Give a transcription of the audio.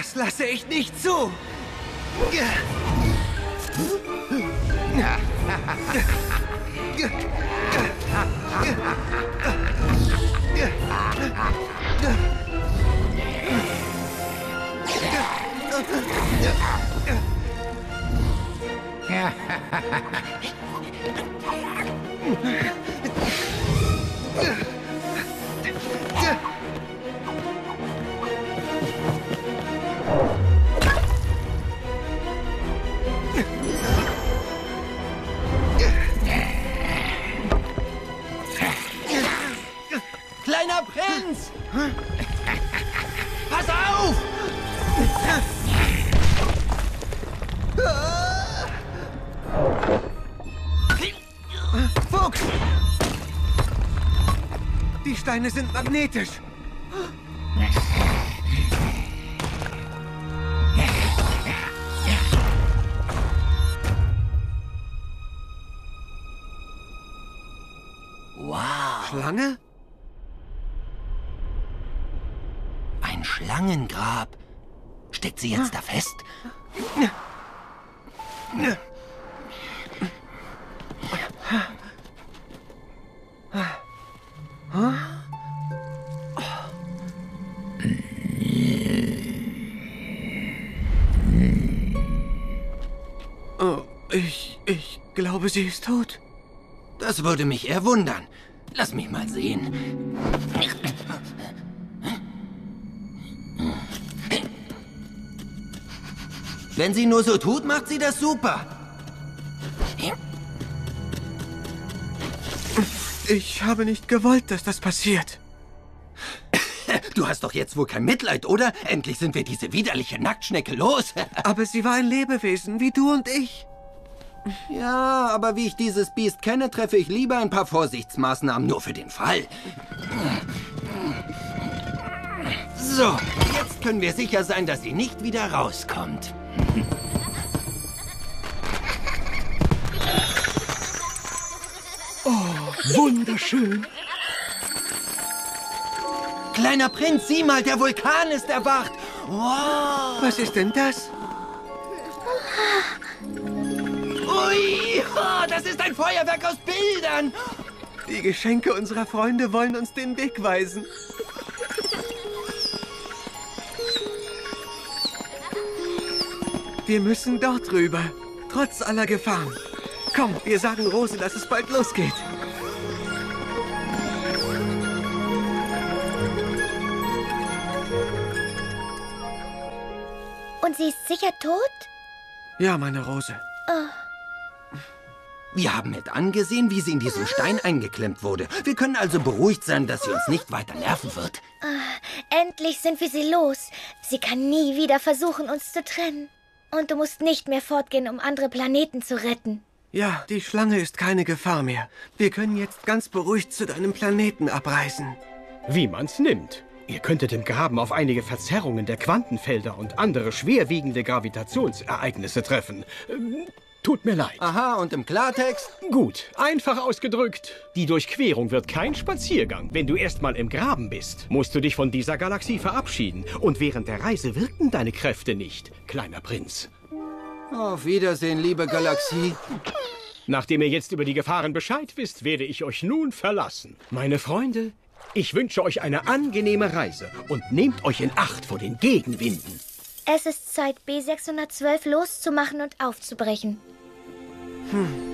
Das lasse ich nicht zu! Kleiner Prinz! Pass auf! Fuchs! Die Steine sind magnetisch. Wow! Schlange? Ein Schlangengrab. Steckt sie jetzt da fest? Oh, ich glaube, sie ist tot. Das würde mich eher wundern. Lass mich mal sehen. Wenn sie nur so tut, macht sie das super. Ich habe nicht gewollt, dass das passiert. Du hast doch jetzt wohl kein Mitleid, oder? Endlich sind wir diese widerliche Nacktschnecke los. Aber sie war ein Lebewesen, wie du und ich. Ja, aber wie ich dieses Biest kenne, treffe ich lieber ein paar Vorsichtsmaßnahmen nur für den Fall. So, jetzt können wir sicher sein, dass sie nicht wieder rauskommt. Wunderschön. Kleiner Prinz, sieh mal, der Vulkan ist erwacht. Wow. Was ist denn das? Ui, oh, das ist ein Feuerwerk aus Bildern. Die Geschenke unserer Freunde wollen uns den Weg weisen. Wir müssen dort rüber, trotz aller Gefahren. Komm, wir sagen Rose, dass es bald losgeht. Und sie ist sicher tot? Ja, meine Rose. Wir haben mit angesehen, wie sie in diesen Stein eingeklemmt wurde. Wir können also beruhigt sein, dass sie uns nicht weiter nerven wird. Endlich sind wir sie los. Sie kann nie wieder versuchen, uns zu trennen. Und du musst nicht mehr fortgehen, um andere Planeten zu retten. Ja, die Schlange ist keine Gefahr mehr. Wir können jetzt ganz beruhigt zu deinem Planeten abreisen. Wie man's nimmt. Ihr könntet im Graben auf einige Verzerrungen der Quantenfelder und andere schwerwiegende Gravitationsereignisse treffen. Tut mir leid. Aha, und im Klartext? Gut, einfach ausgedrückt. Die Durchquerung wird kein Spaziergang. Wenn du erstmal im Graben bist, musst du dich von dieser Galaxie verabschieden. Und während der Reise wirken deine Kräfte nicht, kleiner Prinz. Auf Wiedersehen, liebe Galaxie. Nachdem ihr jetzt über die Gefahren Bescheid wisst, werde ich euch nun verlassen. Meine Freunde, ich wünsche euch eine angenehme Reise und nehmt euch in Acht vor den Gegenwinden. Es ist Zeit, B612 loszumachen und aufzubrechen.